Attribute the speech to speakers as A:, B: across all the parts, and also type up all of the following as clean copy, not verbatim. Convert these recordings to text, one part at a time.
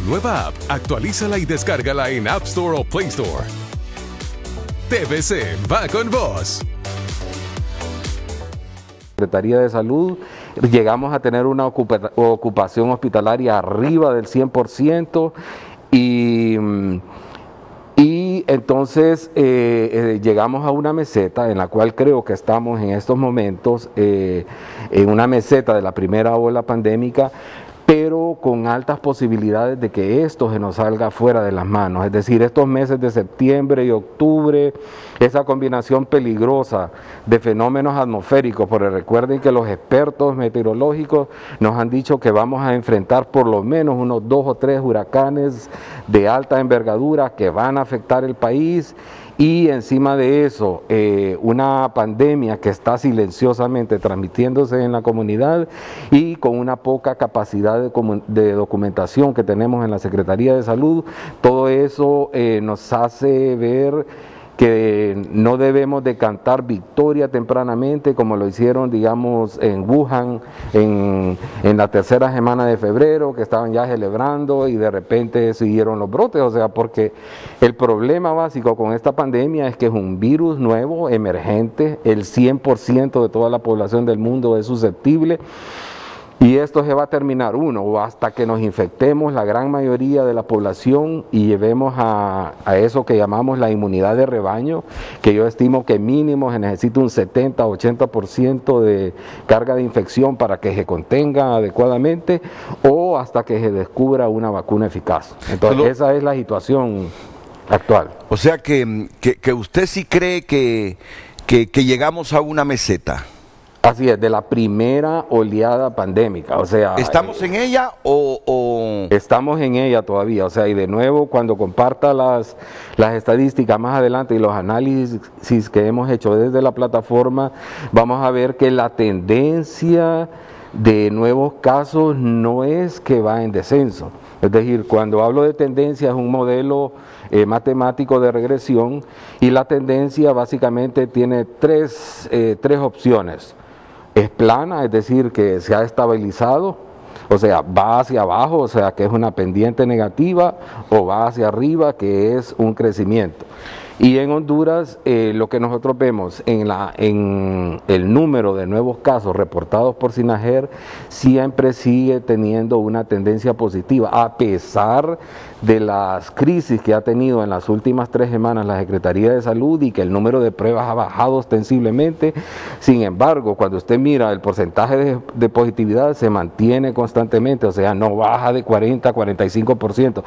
A: nueva app, actualízala y descárgala en App Store o Play Store. TVC va con vos.
B: Secretaría de Salud, llegamos a tener una ocupación hospitalaria arriba del 100% y entonces llegamos a una meseta en la cual creo que estamos en estos momentos en una meseta de la primera ola pandémica, pero con altas posibilidades de que esto se nos salga fuera de las manos. Es decir, estos meses de septiembre y octubre, esa combinación peligrosa de fenómenos atmosféricos, porque recuerden que los expertos meteorológicos nos han dicho que vamos a enfrentar por lo menos unos 2 o 3 huracanes de alta envergadura que van a afectar el país. Y encima de eso, una pandemia que está silenciosamente transmitiéndose en la comunidad y con una poca capacidad de documentación que tenemos en la Secretaría de Salud, todo eso nos hace ver que no debemos de cantar victoria tempranamente como lo hicieron, digamos, en Wuhan en la tercera semana de febrero, que estaban ya celebrando y de repente siguieron los brotes. O sea, porque el problema básico con esta pandemia es que es un virus nuevo, emergente, el 100% de toda la población del mundo es susceptible. Y esto se va a terminar o hasta que nos infectemos la gran mayoría de la población y llevemos a eso que llamamos la inmunidad de rebaño, que yo estimo que mínimo se necesita un 70-80% de carga de infección para que se contenga adecuadamente, o hasta que se descubra una vacuna eficaz. Entonces esa es la situación actual.
C: O sea que usted sí cree que llegamos a una meseta.
B: Así es, de la primera oleada pandémica, o sea...
C: ¿Estamos en ella o...?
B: Estamos en ella todavía, o sea, y de nuevo cuando comparta las estadísticas más adelante y los análisis que hemos hecho desde la plataforma, vamos a ver que la tendencia de nuevos casos no es que va en descenso. Es decir, cuando hablo de tendencia es un modelo matemático de regresión y la tendencia básicamente tiene tres opciones. Es plana, es decir, que se ha estabilizado, o sea, va hacia abajo, o sea, que es una pendiente negativa, o va hacia arriba, que es un crecimiento. Y en Honduras, lo que nosotros vemos en el número de nuevos casos reportados por SINAGER, siempre sigue teniendo una tendencia positiva, a pesar de las crisis que ha tenido en las últimas 3 semanas la Secretaría de Salud y que el número de pruebas ha bajado ostensiblemente. Sin embargo, cuando usted mira el porcentaje de positividad se mantiene constantemente, o sea, no baja de 40 a 45%,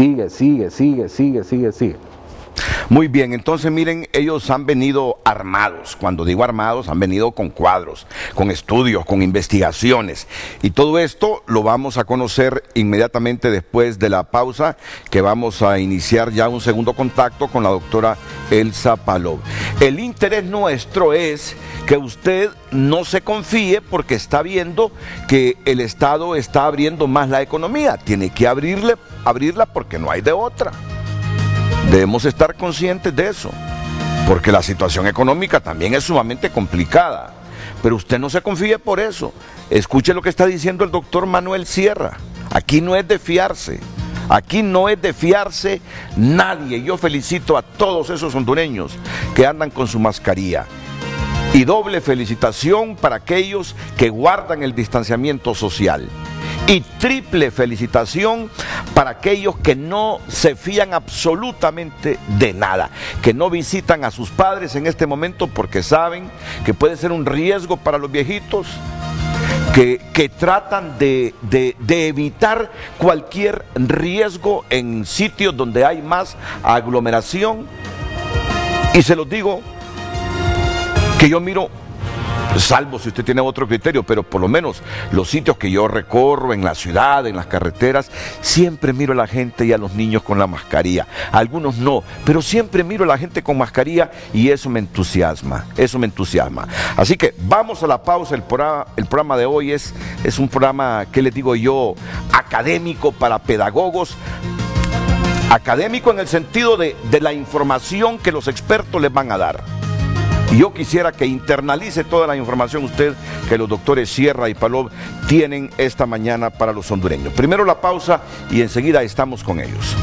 B: sigue.
C: Muy bien, entonces miren, ellos han venido armados. Cuando digo armados, han venido con cuadros, con estudios, con investigaciones. Y todo esto lo vamos a conocer inmediatamente después de la pausa, que vamos a iniciar ya un segundo contacto con la doctora Elsa Palov. El interés nuestro es que usted no se confíe porque está viendo que el Estado está abriendo más la economía. Tiene que abrirla porque no hay de otra. Debemos estar conscientes de eso, porque la situación económica también es sumamente complicada. Pero usted no se confíe por eso. Escuche lo que está diciendo el doctor Manuel Sierra. Aquí no es de fiarse. Aquí no es de fiarse nadie. Yo felicito a todos esos hondureños que andan con su mascarilla. Y doble felicitación para aquellos que guardan el distanciamiento social. Y triple felicitación para aquellos que no se fían absolutamente de nada, que no visitan a sus padres en este momento porque saben que puede ser un riesgo para los viejitos, que tratan de evitar cualquier riesgo en sitios donde hay más aglomeración. Y se los digo que yo miro, salvo si usted tiene otro criterio, pero por lo menos los sitios que yo recorro en la ciudad, en las carreteras, siempre miro a la gente y a los niños con la mascarilla. Algunos no, pero siempre miro a la gente con mascarilla y eso me entusiasma, Así que vamos a la pausa. El programa de hoy es un programa, ¿qué les digo yo?, académico para pedagogos. Académico en el sentido de la información que los expertos les van a dar. Y yo quisiera que internalice toda la información usted que los doctores Sierra y Palov tienen esta mañana para los hondureños. Primero la pausa y enseguida estamos con ellos.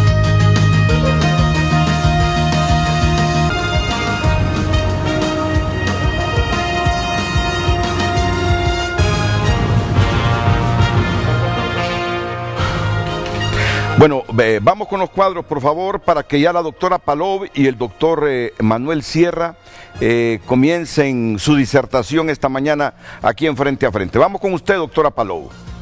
C: Bueno, vamos con los cuadros, por favor, para que ya la doctora Palov y el doctor Manuel Sierra comiencen su disertación esta mañana aquí en Frente a Frente. Vamos con usted, doctora Palov.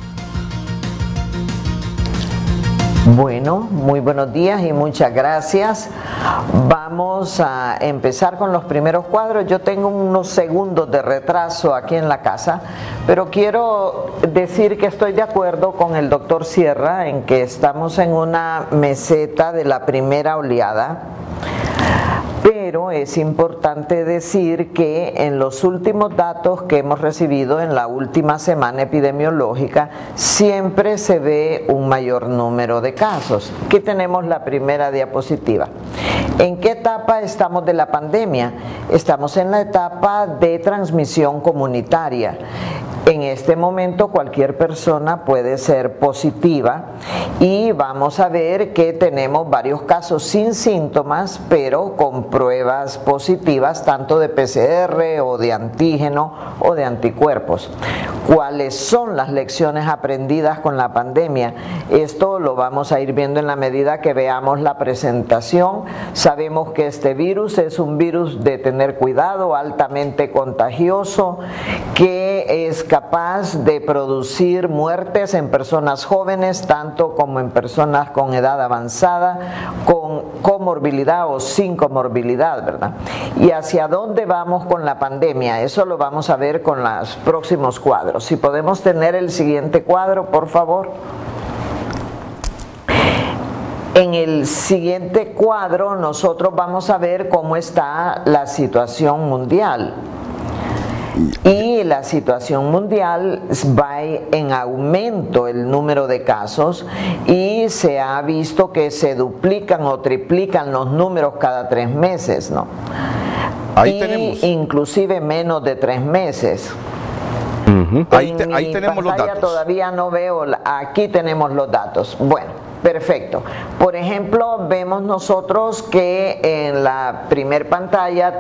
D: Bueno, muy buenos días y muchas gracias. Vamos a empezar con los primeros cuadros. Yo tengo unos segundos de retraso aquí en la casa, pero quiero decir que estoy de acuerdo con el doctor Sierra en que estamos en una meseta de la primera oleada. Pero es importante decir que en los últimos datos que hemos recibido en la última semana epidemiológica siempre se ve un mayor número de casos. Aquí tenemos la primera diapositiva. ¿En qué etapa estamos de la pandemia? Estamos en la etapa de transmisión comunitaria. En este momento cualquier persona puede ser positiva y vamos a ver que tenemos varios casos sin síntomas, pero con pruebas positivas tanto de PCR o de antígeno o de anticuerpos. ¿Cuáles son las lecciones aprendidas con la pandemia? Esto lo vamos a ir viendo en la medida que veamos la presentación. Sabemos que este virus es un virus de tener cuidado, altamente contagioso, que es capaz de producir muertes en personas jóvenes, tanto como en personas con edad avanzada, con comorbilidad o sin comorbilidad, ¿verdad? ¿Y hacia dónde vamos con la pandemia? Eso lo vamos a ver con los próximos cuadros. Si podemos tener el siguiente cuadro, por favor. En el siguiente cuadro nosotros vamos a ver cómo está la situación mundial. Y la situación mundial va en aumento el número de casos y se ha visto que se duplican o triplican los números cada 3 meses, ¿no?
C: Ahí tenemos.
D: Inclusive menos de 3 meses.
C: Ahí tenemos los datos.
D: Todavía no veo, aquí tenemos los datos. Bueno. Perfecto. Por ejemplo, vemos nosotros que en la primer pantalla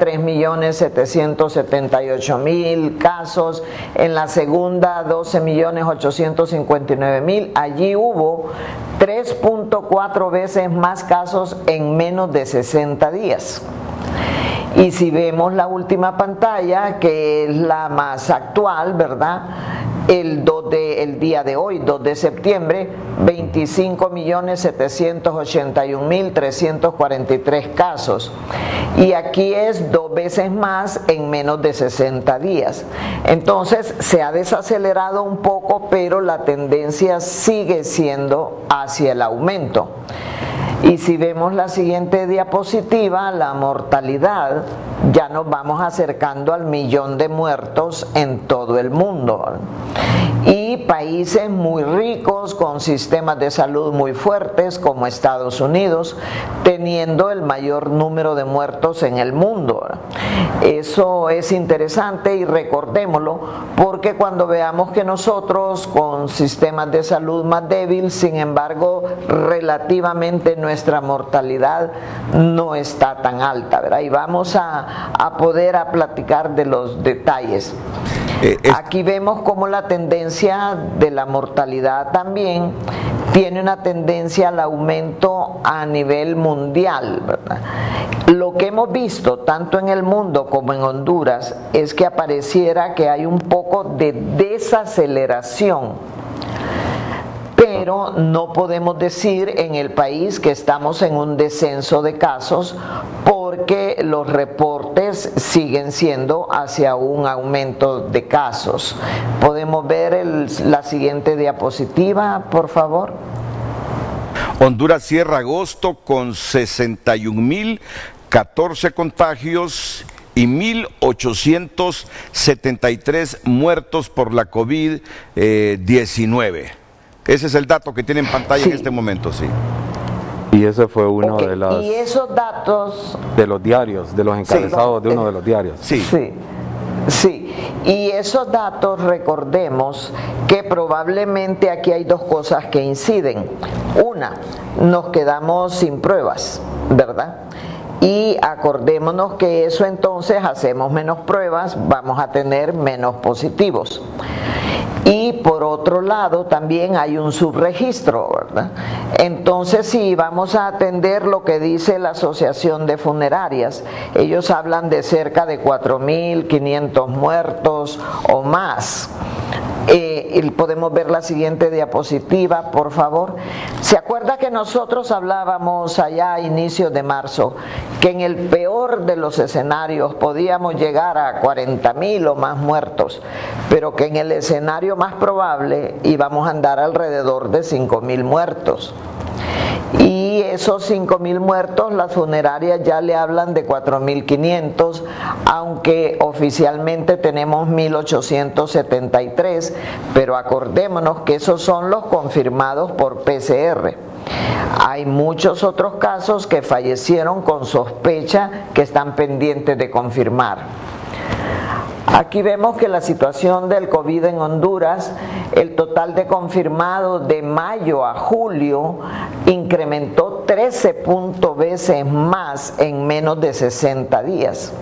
D: 3.778.000 casos, en la segunda 12.859.000, allí hubo 3.4 veces más casos en menos de 60 días. Y si vemos la última pantalla, que es la más actual, ¿verdad? El día de hoy, 2 de septiembre, 25.781.343 casos. Y aquí es 2 veces más en menos de 60 días. Entonces se ha desacelerado un poco, pero la tendencia sigue siendo hacia el aumento. Y si vemos la siguiente diapositiva, la mortalidad, ya nos vamos acercando al 1.000.000 de muertos en todo el mundo. Y países muy ricos, con sistemas de salud muy fuertes, como Estados Unidos, teniendo el mayor número de muertos en el mundo. Eso es interesante y recordémoslo, porque cuando veamos que nosotros, con sistemas de salud más débiles, sin embargo, relativamente nuestra mortalidad no está tan alta, ¿verdad? Y vamos a poder platicar de los detalles. Aquí vemos cómo la tendencia de la mortalidad también tiene una tendencia al aumento a nivel mundial, ¿verdad? Lo que hemos visto tanto en el mundo como en Honduras es que apareciera que hay un poco de desaceleración, pero no podemos decir en el país que estamos en un descenso de casos, porque los reportes siguen siendo hacia un aumento de casos. ¿Podemos ver la siguiente diapositiva, por favor?
C: Honduras cierra agosto con 61.014 contagios y 1.873 muertos por la COVID-19. Ese es el dato que tiene en pantalla en este momento, sí.
B: Y ese fue uno
D: Okay.
B: de
D: Y esos datos...
B: de los diarios, de los encabezados de uno de los diarios.
C: Sí.
D: Sí. Sí, y esos datos, recordemos que probablemente aquí hay dos cosas que inciden. Una, nos quedamos sin pruebas, ¿verdad? Y acordémonos que eso entonces hacemos menos pruebas, vamos a tener menos positivos. Y por otro lado también hay un subregistro, ¿verdad? Entonces si vamos a atender lo que dice la Asociación de Funerarias, ellos hablan de cerca de 4.500 muertos o más. Podemos ver la siguiente diapositiva, por favor. ¿Se acuerda que nosotros hablábamos allá a inicios de marzo que en el peor de los escenarios podíamos llegar a 40.000 o más muertos, pero que en el escenario más probable íbamos a andar alrededor de 5.000 muertos? Y esos 5.000 muertos, las funerarias ya le hablan de 4.500, aunque oficialmente tenemos 1.873, pero acordémonos que esos son los confirmados por PCR. Hay muchos otros casos que fallecieron con sospecha que están pendientes de confirmar. Aquí vemos que la situación del COVID en Honduras, el total de confirmados de mayo a julio incrementó 13 veces más en menos de 60 días.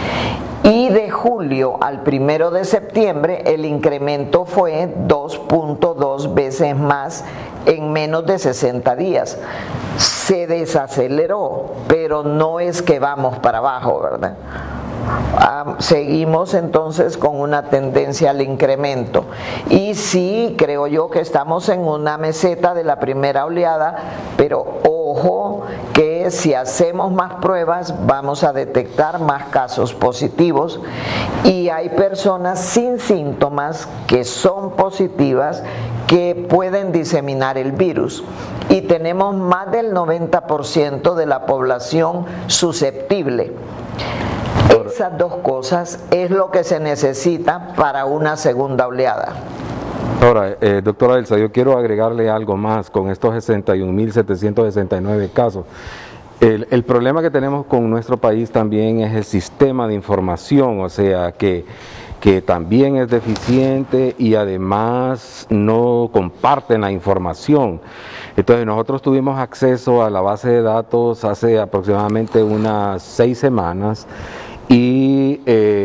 D: Y de julio al 1 de septiembre el incremento fue 2.2 veces más en menos de 60 días. Se desaceleró, pero no es que vamos para abajo, ¿verdad? Seguimos entonces con una tendencia al incremento y sí, creo yo que estamos en una meseta de la primera oleada, pero ojo que si hacemos más pruebas vamos a detectar más casos positivos y hay personas sin síntomas que son positivas que pueden diseminar el virus y tenemos más del 90% de la población susceptible. Esas dos cosas es lo que se necesita para una segunda oleada.
B: Ahora, doctora Elsa, yo quiero agregarle algo más con estos 61.769 casos. El problema que tenemos con nuestro país también es el sistema de información, o sea, que también es deficiente y además no comparten la información. Entonces nosotros tuvimos acceso a la base de datos hace aproximadamente unas 6 semanas y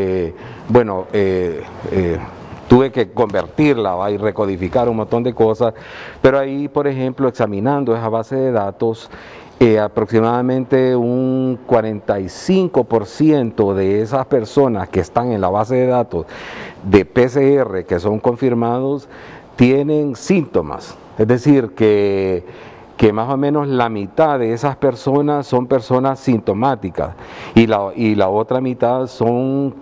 B: tuve que convertirla y recodificar un montón de cosas, pero ahí, por ejemplo, examinando esa base de datos, aproximadamente un 45% de esas personas que están en la base de datos de PCR que son confirmados tienen síntomas, es decir, que más o menos la mitad de esas personas son personas sintomáticas y la otra mitad son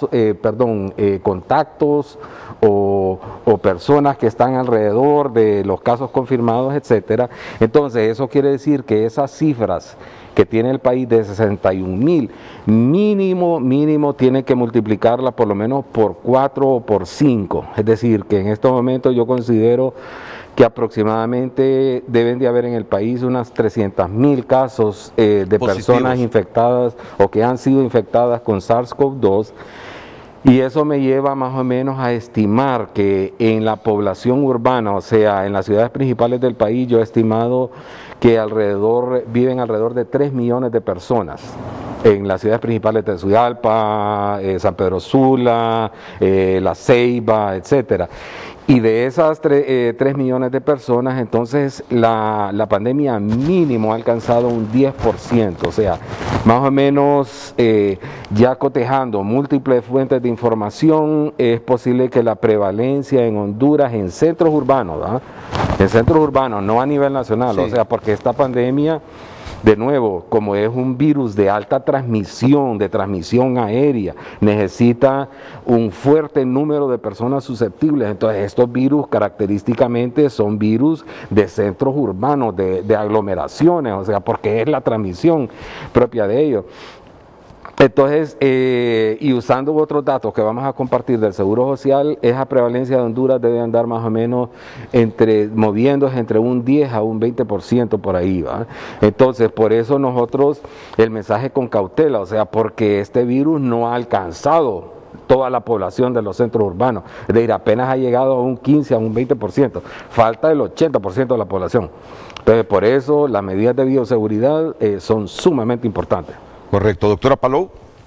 B: contactos o personas que están alrededor de los casos confirmados, etcétera. Entonces eso quiere decir que esas cifras que tiene el país de 61.000, mínimo tiene que multiplicarla por lo menos por 4 o por 5. Es decir, que en estos momentos yo considero que aproximadamente deben de haber en el país unas 300.000 casos de personas infectadas o que han sido infectadas con SARS-CoV-2. Y eso me lleva más o menos a estimar que en la población urbana, o sea, en las ciudades principales del país, yo he estimado que viven alrededor de 3 millones de personas en las ciudades principales de Tegucigalpa, San Pedro Sula, La Ceiba, etcétera. Y de esas 3 millones de personas, entonces la pandemia mínimo ha alcanzado un 10%, o sea, más o menos ya cotejando múltiples fuentes de información, es posible que la prevalencia en Honduras en centros urbanos, ¿verdad? En centros urbanos, no a nivel nacional, sí. O sea, porque esta pandemia, de nuevo, como es un virus de alta transmisión, de transmisión aérea, necesita un fuerte número de personas susceptibles. Entonces, estos virus característicamente son virus de centros urbanos, de aglomeraciones, o sea, porque es la transmisión propia de ellos. Entonces, y usando otros datos que vamos a compartir del Seguro Social, esa prevalencia de Honduras debe andar más o menos moviéndose entre un 10 a un 20% por ahí, ¿va? Entonces, por eso nosotros, el mensaje con cautela, o sea, porque este virus no ha alcanzado toda la población de los centros urbanos, es decir, apenas ha llegado a un 15, a un 20%, falta el 80% de la población. Entonces, por eso las medidas de bioseguridad son sumamente importantes.
C: Correcto. Doctora Palou.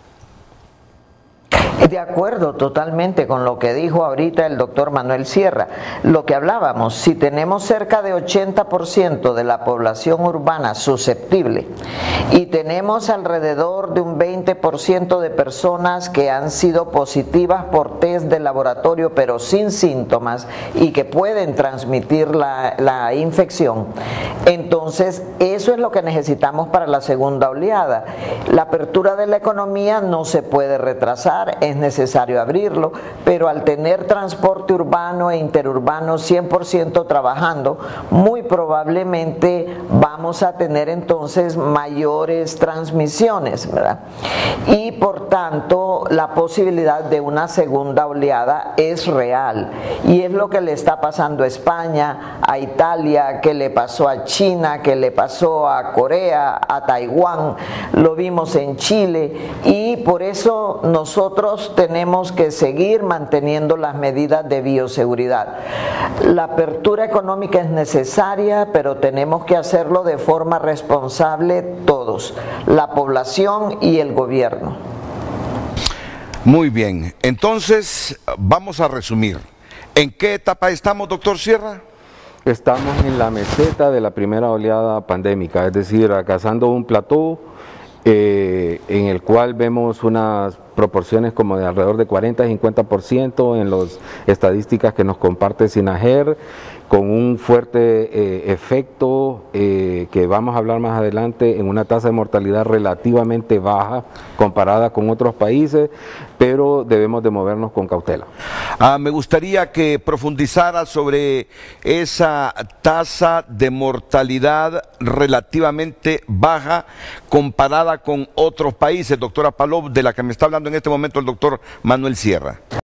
D: De acuerdo totalmente con lo que dijo ahorita el doctor Manuel Sierra. Lo que hablábamos, si tenemos cerca de 80% de la población urbana susceptible y tenemos alrededor de un 20% de personas que han sido positivas por test de laboratorio pero sin síntomas y que pueden transmitir la infección, entonces eso es lo que necesitamos para la segunda oleada. La apertura de la economía no se puede retrasar, es necesario abrirlo, pero al tener transporte urbano e interurbano 100% trabajando, muy probablemente vamos a tener entonces mayores transmisiones, ¿verdad? Y por tanto la posibilidad de una segunda oleada es real, y es lo que le está pasando a España, a Italia, que le pasó a China, que le pasó a Corea, a Taiwán, lo vimos en Chile, y por eso nosotros tenemos que seguir manteniendo las medidas de bioseguridad. La apertura económica es necesaria, pero tenemos que hacerlo de forma responsable todos, la población y el gobierno.
C: Muy bien, entonces vamos a resumir. ¿En qué etapa estamos, doctor Sierra?
B: Estamos en la meseta de la primera oleada pandémica, es decir, alcanzando un plató en el cual vemos unas proporciones como de alrededor de 40-50% en las estadísticas que nos comparte SINAGER, con un fuerte efecto que vamos a hablar más adelante en una tasa de mortalidad relativamente baja comparada con otros países, pero debemos de movernos con cautela.
C: Me gustaría que profundizara sobre esa tasa de mortalidad relativamente baja comparada con otros países, doctora Palou, de la que me está hablando en este momento el doctor Manuel Sierra.